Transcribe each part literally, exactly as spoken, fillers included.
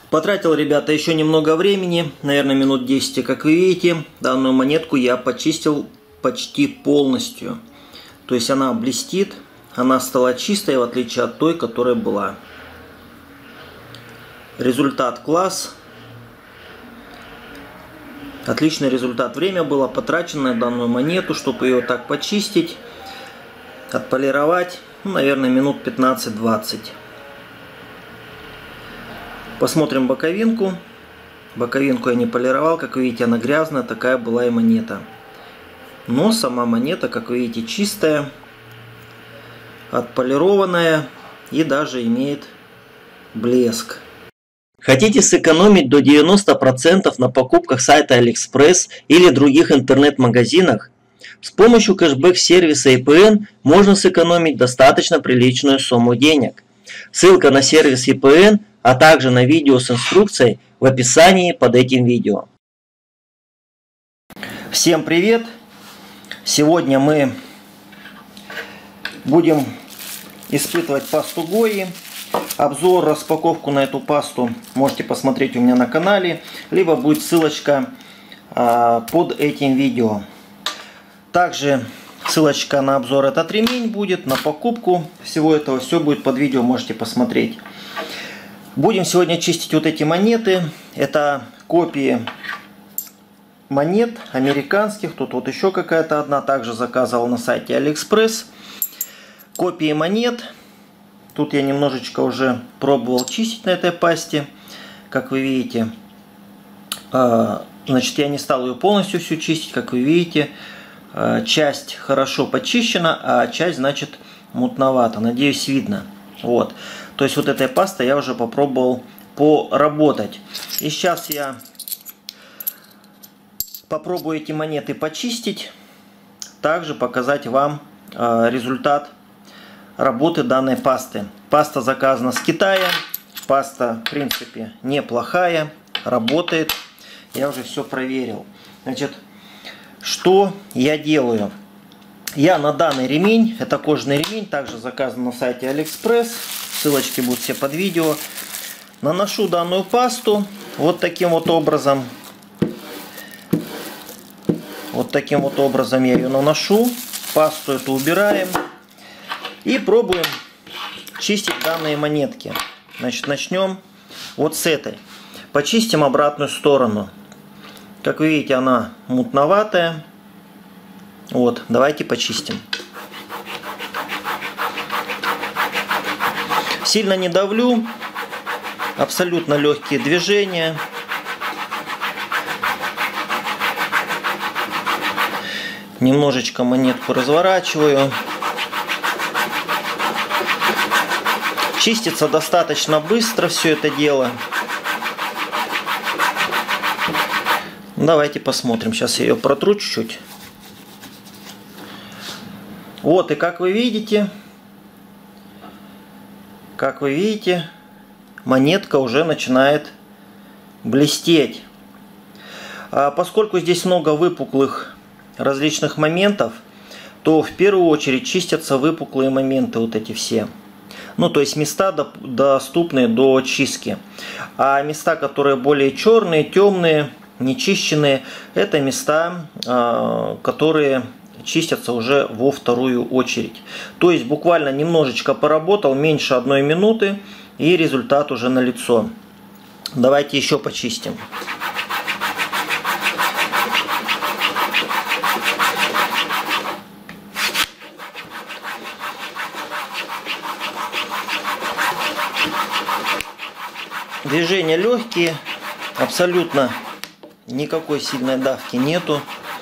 Потратил, ребята, еще немного времени, наверное, минут десять. Как вы видите, данную монетку я почистил почти полностью. То есть она блестит, она стала чистой, в отличие от той, которая была. Результат класс. Отличный результат. Время было потрачено на данную монету, чтобы ее так почистить, отполировать, ну, наверное, минут пятнадцать-двадцать. Посмотрим боковинку. Боковинку я не полировал, как вы видите, она грязная, такая была и монета. Но сама монета, как вы видите, чистая, отполированная и даже имеет блеск. Хотите сэкономить до девяноста процентов на покупках сайта Алиэкспресс или других интернет-магазинах? С помощью кэшбэк-сервиса и пэ эн можно сэкономить достаточно приличную сумму денег. Ссылка на сервис и пэ эн, а также на видео с инструкцией в описании под этим видео. Всем привет! Сегодня мы будем испытывать пасту Гои. Обзор, распаковку на эту пасту можете посмотреть у меня на канале, либо будет ссылочка а, под этим видео. Также ссылочка на обзор этот ремень будет, на покупку всего этого, все будет под видео, можете посмотреть. Будем сегодня чистить вот эти монеты. Это копии монет американских. Тут вот еще какая-то одна, также заказывал на сайте Алиэкспресс. Копии монет. Тут я немножечко уже пробовал чистить на этой пасте. Как вы видите, значит, я не стал ее полностью всю чистить. Как вы видите, часть хорошо почищена, а часть, значит, мутновата. Надеюсь, видно. Вот. То есть вот этой пастой я уже попробовал поработать. И сейчас я попробую эти монеты почистить. Также показать вам результат работы данной пасты. Паста заказана с Китая. Паста, в принципе, неплохая. Работает. Я уже все проверил. Значит, что я делаю? Я на данный ремень, это кожаный ремень, также заказан на сайте Алиэкспресс. Ссылочки будут все под видео. Наношу данную пасту вот таким вот образом. Вот таким вот образом я ее наношу. Пасту эту убираем. И пробуем чистить данные монетки. Значит, начнем вот с этой. Почистим обратную сторону. Как вы видите, она мутноватая. Вот, давайте почистим. Сильно не давлю. Абсолютно легкие движения. Немножечко монетку разворачиваю. Чистится достаточно быстро все это дело. Давайте посмотрим. Сейчас я ее протру чуть-чуть. Вот, и как вы видите, как вы видите, монетка уже начинает блестеть. А поскольку здесь много выпуклых различных моментов, то в первую очередь чистятся выпуклые моменты, вот эти все. Ну, то есть места доступные до чистки. А места, которые более черные, темные, нечищенные, это места, которые чистятся уже во вторую очередь. То есть буквально немножечко поработал, меньше одной минуты, и результат уже налицо. Давайте еще почистим. Движения легкие, абсолютно никакой сильной давки нету.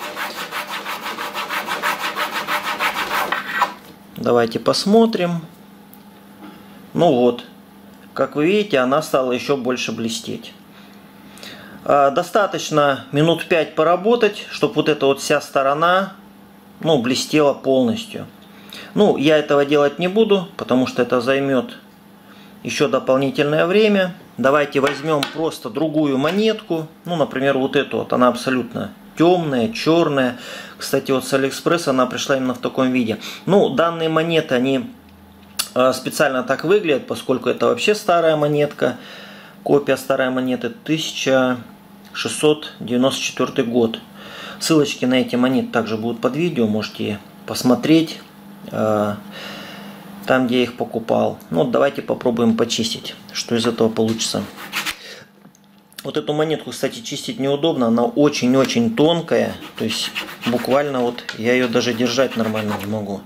Давайте посмотрим. Ну вот, как вы видите, она стала еще больше блестеть. Достаточно минут пять поработать, чтобы вот эта вот вся сторона, ну, блестела полностью. Ну, я этого делать не буду, потому что это займет еще дополнительное время. Давайте возьмем просто другую монетку. Ну, например, вот эту вот. Она абсолютно темная, черная. Кстати, вот с Алиэкспресс она пришла именно в таком виде. Ну, данные монеты, они специально так выглядят, поскольку это вообще старая монетка. Копия старой монеты, тысяча шестьсот девяносто четвёртый год. Ссылочки на эти монеты также будут под видео, можете посмотреть там, где я их покупал. Ну, вот давайте попробуем почистить, что из этого получится. Вот эту монетку, кстати, чистить неудобно, она очень-очень тонкая, то есть буквально вот я ее даже держать нормально не могу.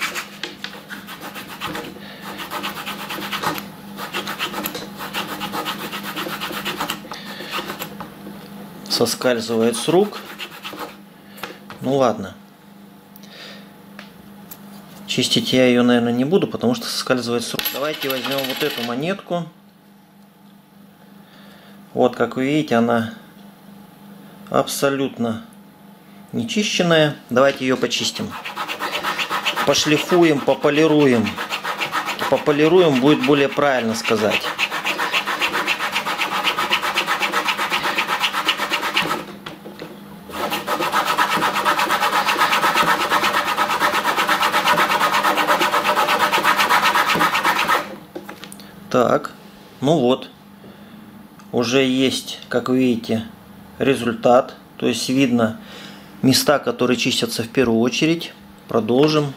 Соскальзывает с рук. Ну ладно. Чистить я ее, наверное, не буду, потому что соскальзывает с рук. Давайте возьмем вот эту монетку. Вот, как вы видите, она абсолютно нечищенная. Давайте ее почистим. Пошлифуем, пополируем. Пополируем будет более правильно сказать. Так, ну вот, уже есть, как вы видите, результат. То есть видно места, которые чистятся в первую очередь. Продолжим.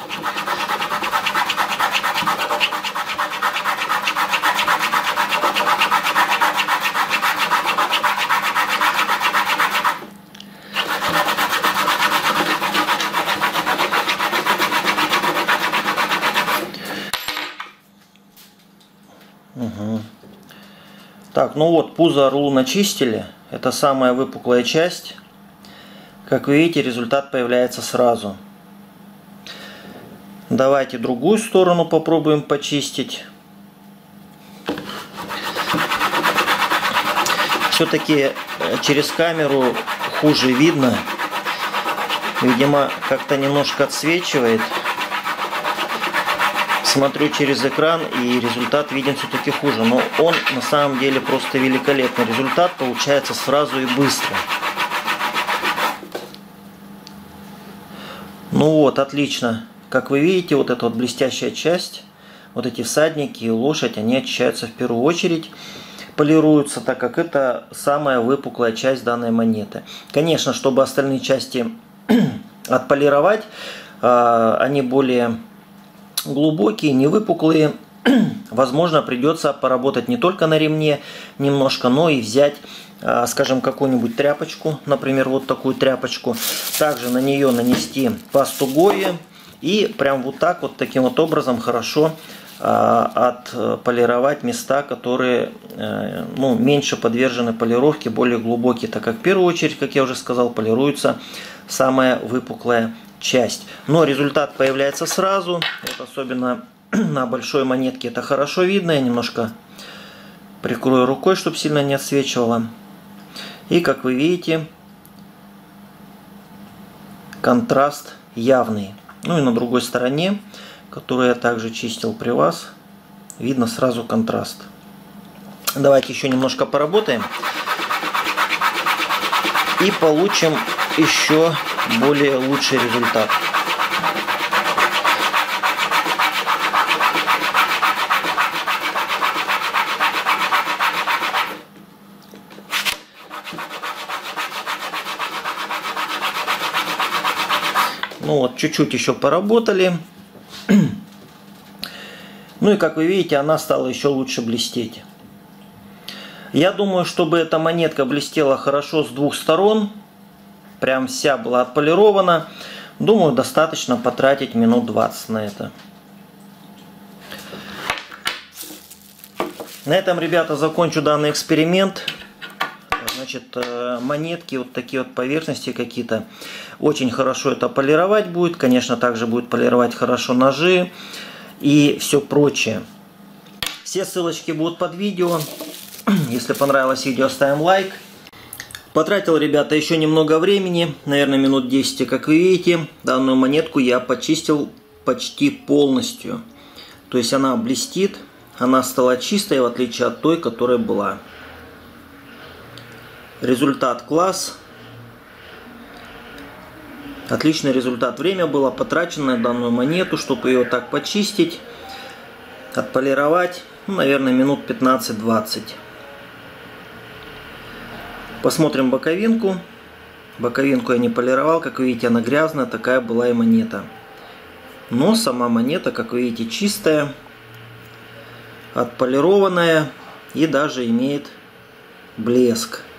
Угу. Так, ну вот, пузо орлу начистили. Это самая выпуклая часть. Как вы видите, результат появляется сразу. Давайте другую сторону попробуем почистить. Все-таки через камеру хуже видно. Видимо, как-то немножко отсвечивает. Смотрю через экран, и результат виден все-таки хуже. Но он на самом деле просто великолепный. Результат получается сразу и быстро. Ну вот, отлично. Как вы видите, вот эта вот блестящая часть, вот эти всадники и лошадь, они очищаются в первую очередь. Полируются, так как это самая выпуклая часть данной монеты. Конечно, чтобы остальные части отполировать, они более глубокие, не выпуклые. Возможно, придется поработать не только на ремне немножко, но и взять, скажем, какую-нибудь тряпочку, например, вот такую тряпочку. Также на нее нанести пасту Гои и прям вот так вот, таким вот образом хорошо отполировать места, которые ну, меньше подвержены полировке, более глубокие, так как в первую очередь, как я уже сказал, полируется самая выпуклая часть. Но результат появляется сразу, вот особенно на большой монетке это хорошо видно. Я немножко прикрою рукой, чтобы сильно не отсвечивало. И как вы видите, контраст явный. Ну и на другой стороне, которую я также чистил при вас, видно сразу контраст. Давайте еще немножко поработаем и получим еще более лучший результат. Ну вот, чуть-чуть еще поработали. Ну и как вы видите, она стала еще лучше блестеть. Я думаю, чтобы эта монетка блестела хорошо с двух сторон, прям вся была отполирована, думаю, достаточно потратить минут двадцать на это. На этом, ребята, закончу данный эксперимент. Значит, монетки, вот такие вот поверхности какие-то, очень хорошо это полировать будет. Конечно, также будет полировать хорошо ножи и все прочее. Все ссылочки будут под видео. Если понравилось видео, ставим лайк. Потратил, ребята, еще немного времени, наверное, минут десять. Как вы видите, данную монетку я почистил почти полностью. То есть она блестит, она стала чистой, в отличие от той, которая была. Результат класс. Отличный результат. Время было потрачено на данную монету, чтобы ее так почистить, отполировать. Ну, наверное, минут пятнадцать-двадцать. Посмотрим боковинку. Боковинку я не полировал, как вы видите, она грязная, такая была и монета. Но сама монета, как вы видите, чистая, отполированная и даже имеет блеск.